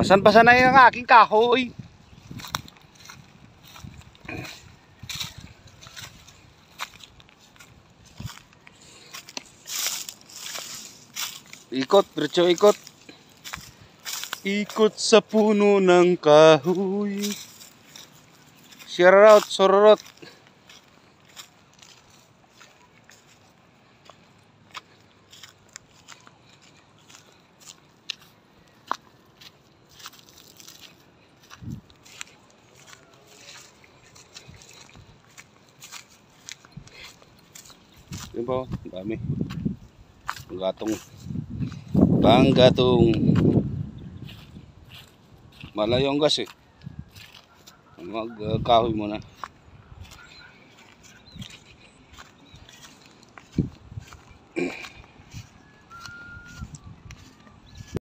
Basan-basa na yung aking kahoy. Ikot, diretso ikot. Ikot sa puno ng kahoy. Share out, sorot. Yan po, dami. Panggatong. Malayo ang gas eh. Magkahoy muna.